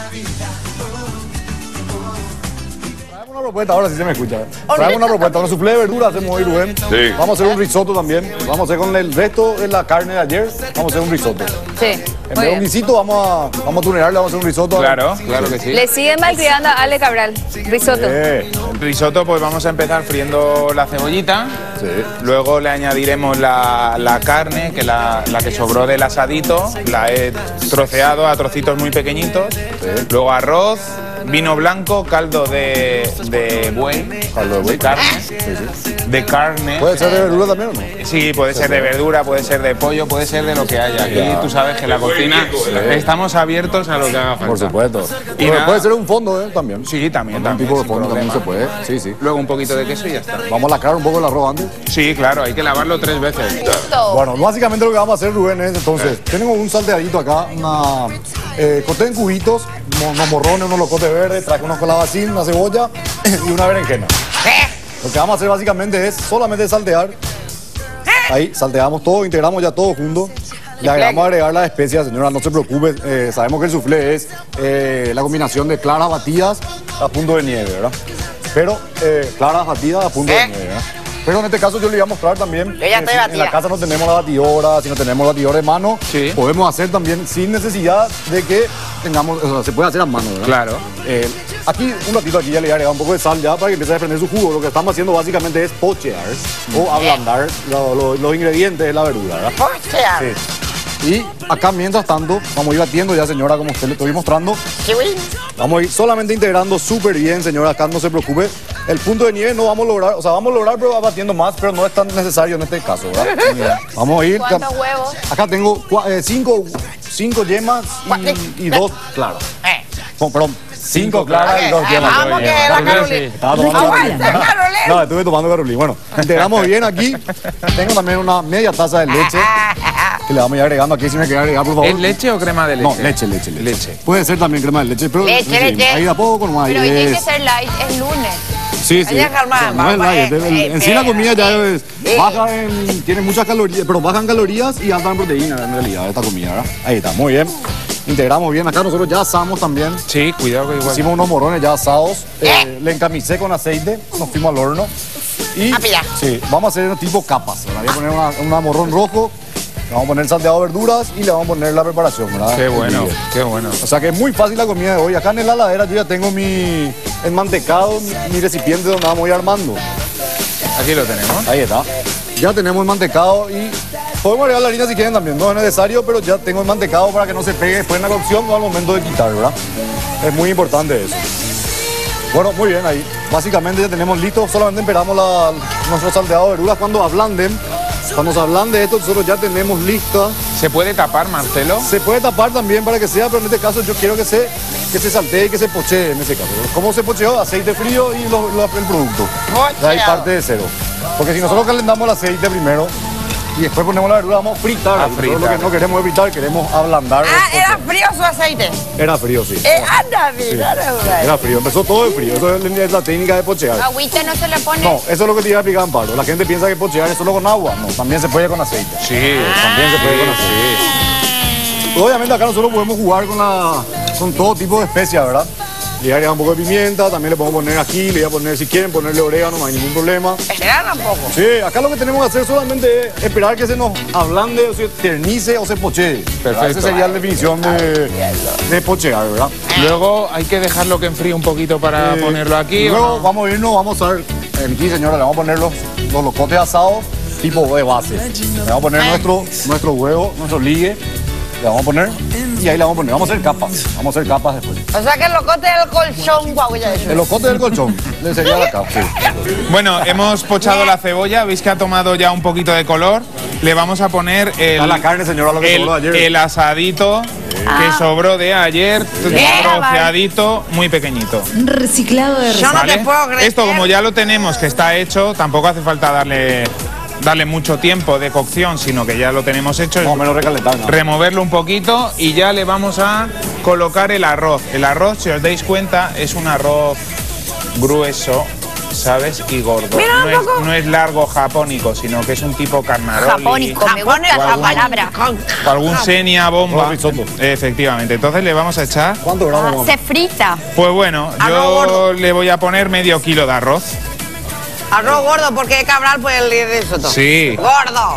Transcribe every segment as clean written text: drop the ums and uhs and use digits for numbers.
Una propuesta, ahora sí se me escucha. Traemos una propuesta, un soufflé de verdura hacemos hoy, Rubén. Sí. Vamos a hacer un risotto también. Vamos a hacer con el resto de la carne de ayer, vamos a hacer un risotto. Sí. En vez de un guisito, vamos a tunearle, vamos a hacer un risotto. Claro, claro que sí. Le siguen malcriando a Ale Cabral. Risotto. El risotto, pues vamos a empezar friendo la cebollita. Sí. Luego le añadiremos la carne, que la que sobró del asadito. La he troceado a trocitos muy pequeñitos. Sí. Luego arroz, vino blanco, caldo de buey. Caldo de buey. Carne. Sí. De carne. ¿Puede ser de verdura también o no? Sí, puede ser de verdura, puede ser de pollo, puede ser de lo que haya. Aquí Ya. tú sabes que la cocina estamos abiertos a lo que haga falta. Por supuesto. Y Pero nada. puede ser un fondo, también. Sí, también. Un también tipo de sin fondo también problema. se puede. Sí, sí. Luego un poquito de queso y ya está. Vamos a lacrar un poco el arroz antes. Sí, claro, hay que lavarlo 3 veces. Listo. Bueno, básicamente lo que vamos a hacer, Rubén, es entonces, tenemos un salteadito acá, corté en cubitos, unos morrones, unos locotes verdes, traje unos calabacín, una cebolla y una berenjena. Lo que vamos a hacer básicamente es solamente saltear. Ahí salteamos todo, integramos ya todo junto. Le agregamos a agregar las especias, señora, no se preocupe. Sabemos que el soufflé es la combinación de claras batidas a punto de nieve, ¿verdad? Pero claras batidas a punto de nieve, ¿verdad? Pero en este caso yo le voy a mostrar también. Yo ya estoy si en la batida. casa no tenemos la batidora, si no tenemos batidora de mano, Sí. podemos hacer también sin necesidad de que tengamos, o sea, se puede hacer a mano, ¿verdad? Claro. Aquí, un ratito aquí ya le voy a agregar un poco de sal ya para que empiece a desprender su jugo. Lo que estamos haciendo básicamente es pochear o ablandar los ingredientes de la verdura, ¿verdad? Sí. Y acá mientras tanto, vamos a ir batiendo ya, señora, como usted le estoy mostrando. Vamos a ir solamente integrando súper bien, señora, acá no se preocupe. El punto de nieve no vamos a lograr, o sea, vamos a lograr pero batiendo más, pero no es tan necesario en este caso, ¿verdad? Vamos a ir. ¿Cuántos huevos? Acá tengo 5 yemas y 2 claras. Perdón, 5 claras y 2 yemas. Vamos que la Carolina. Estaba tomando Aguanta, Carolina. Carolina. No, estuve tomando Carolina. Bueno, integramos bien aquí. Tengo también una media taza de leche que le vamos a ir agregando aquí. Si me quiere agregar, por favor. ¿Es leche o crema de leche? No, leche. Puede ser también crema de leche, pero Leche. ahí de a poco nomás. Pero ahí hoy tiene que es. ser light, es lunes. Sí, sí. Hay que calmar, No es light, en sí la comida ya es Sí. baja en, tiene muchas calorías, pero baja en calorías y alta en proteína en realidad esta comida, ¿verdad? Ahí está, muy bien. Integramos bien acá, nosotros ya asamos también. Sí, cuidado que igual. Hicimos unos morrones ya asados, le encamicé con aceite, nos fuimos al horno. Y sí, vamos a hacer tipo capas, ¿verdad? Voy a poner una morrón rojo, le vamos a poner salteado de verduras y le vamos a poner la preparación, ¿verdad? Qué bueno, Y, qué bueno. o sea que es muy fácil la comida de hoy. Acá en la heladera yo ya tengo mi enmantecado, mi recipiente donde vamos a ir armando. Aquí lo tenemos. Ahí está. Ya tenemos el mantecado y podemos agregar la harina si quieren también. No es necesario, pero ya tengo el mantecado para que no se pegue después en la cocción o al momento de quitar, ¿verdad? Es muy importante eso. Bueno, muy bien ahí. Básicamente ya tenemos listo. Solamente esperamos nuestro salteado de verduras cuando ablanden. Cuando se ablande esto, nosotros ya tenemos lista. ¿Se puede tapar, Marcelo? Se puede tapar también para que sea, pero en este caso yo quiero que se saltee y que se pochee en ese caso. ¿Cómo se pocheó? Aceite frío y el producto. De ahí parte de cero. Porque si nosotros calentamos el aceite primero y después ponemos la verdura, vamos a fritar. Nosotros lo que no queremos es fritar, queremos ablandar. ¿Era frío su aceite? Era frío, sí. Anda, mira. Era frío, empezó todo de frío. Eso es la técnica de pochear. Agüita no se le pone. No, eso es lo que te iba a explicar, Pablo. La gente piensa que pochear es solo con agua. No, también se puede con aceite. Sí. También se puede con aceite. Obviamente acá nosotros podemos jugar con todo tipo de especias, ¿verdad? Le voy a agregar un poco de pimienta, también le podemos poner ají, le voy a poner, si quieren ponerle orégano, no hay ningún problema. Esperar tampoco. Sí, acá lo que tenemos que hacer solamente es esperar que se nos ablande o se ternice o se pochee. Perfecto. Esa sería la definición de pochear, ¿verdad? Luego hay que dejarlo que enfríe un poquito para ponerlo aquí. Luego ¿o no? vamos a irnos, vamos a ver, aquí señora, le vamos a poner los locotes asados tipo de base. Le vamos a poner nuestro huevo, nuestro ligue, le vamos a poner y ahí le vamos a poner, vamos a hacer capas después. O sea que el locote del colchón, guau, ya eso. El locote del colchón, le sería la capa, sí. Bueno, hemos pochado la cebolla, veis que ha tomado ya un poquito de color. Le vamos a poner A la carne, señora, lo que sobró ayer. el asadito que sobró de ayer, troceadito, muy pequeñito. Un reciclado de Yo no ¿Vale? te puedo creer. Esto, como ya lo tenemos que está hecho, tampoco hace falta darle mucho tiempo de cocción, sino que ya lo tenemos hecho. Más o menos recalentar, ¿no? Removerlo un poquito y ya le vamos a colocar el arroz. El arroz, si os dais cuenta, es un arroz grueso, ¿sabes? Y gordo. Mira, No un poco. no es largo japónico, sino que es un tipo carnaroli. Japónico, me gusta esa algún- palabra. O algún senia bomba. O risotto. Efectivamente. Entonces le vamos a echar. ¿Cuántos gramos vamos? Se frita. Pues bueno, Arroz yo gordo. le voy a poner medio kilo de arroz. Arroz gordo porque es Cabral pues el risotto. Sí. Gordo.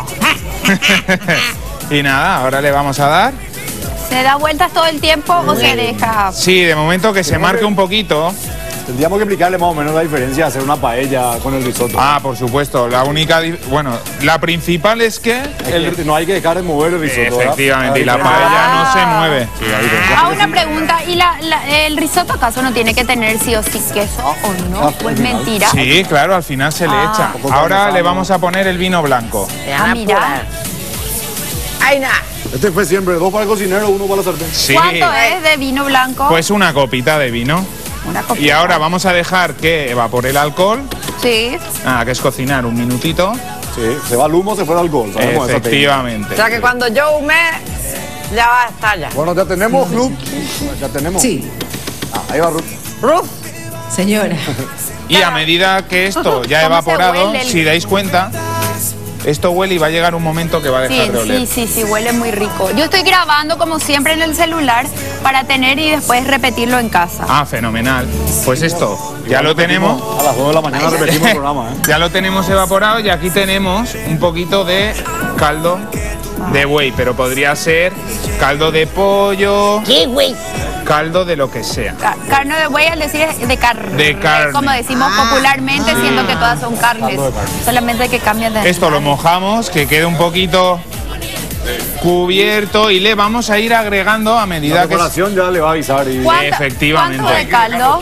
Y nada, ahora le vamos a dar. ¿Se da vueltas todo el tiempo o se deja? Sí, de momento que se marque un poquito. Tendríamos que explicarle más o menos la diferencia de hacer una paella con el risotto. Ah, por supuesto. La única, bueno, la principal es que No hay que dejar de mover el risotto. ¿verdad? efectivamente, y la diferencia- paella no se mueve. Sí, la diferencia. Ah, una pregunta. ¿Y el risotto acaso no tiene que tener sí o sí queso o no? Ah, Pues al final. mentira. Sí, claro, al final se le Ah. echa. Un poco Ahora parmesano. le vamos a poner el vino blanco. Ah, mira. Ay, nada. Este fue siempre 2 para el cocinero, 1 para la sartén. Sí. ¿Cuánto es de vino blanco? Pues una copita de vino. Una copita. Y ahora vamos a dejar que evapore el alcohol. Sí. Nada, que es cocinar un minutito. Sí, se va el humo, se fue el alcohol. Sabemos esa técnica. Efectivamente. O sea que cuando yo hume, ya va a estar ya. Bueno, ya tenemos, Club. Ya tenemos. Sí, Ahí va Ruth. Ruth. señora. Y a medida que esto ya ha ¿Cómo se evaporado, huele el- si dais cuenta, esto huele y va a llegar un momento que va a dejar Sí, de oler. sí, huele muy rico. Yo estoy grabando como siempre en el celular para tener y después repetirlo en casa. Ah, fenomenal. Pues esto ya lo tenemos. A las 2 de la mañana repetimos el programa, ¿eh? Ya lo tenemos evaporado y aquí tenemos un poquito de caldo de buey, pero podría ser caldo de pollo, ¿Qué, güey? caldo de lo que sea. Carne de buey, al decir es de carne. De carne. Como decimos popularmente, siendo que todas son carnes. Solamente que cambian de Esto lo mojamos, que quede un poquito cubierto y le vamos a ir agregando a La medida que... preparación ya le va a avisar y... ¿Cuánto- Efectivamente. ¿Cuánto de caldo?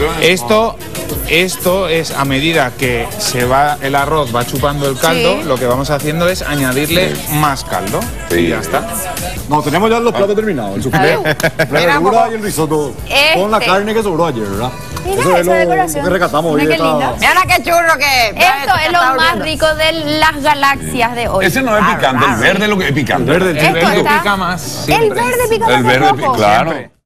Esto es a medida que se va el arroz va chupando el caldo, Sí. lo que vamos haciendo es añadirle más caldo y ya está. No, tenemos ya los platos terminados. El soufflé, la verdura y el risotto. Con la Este. carne que sobró ayer, ¿verdad? Mira Eso es esa lo decoración. que rescatamos hoy Mira de qué esta... linda. Mira qué churro que Esto es lo más rico de las galaxias de hoy. Ese no es picante, el verde es lo que es picante. El verde, el Esto El verde está- pica más. El verde pica El más verde, poco. claro. Siempre.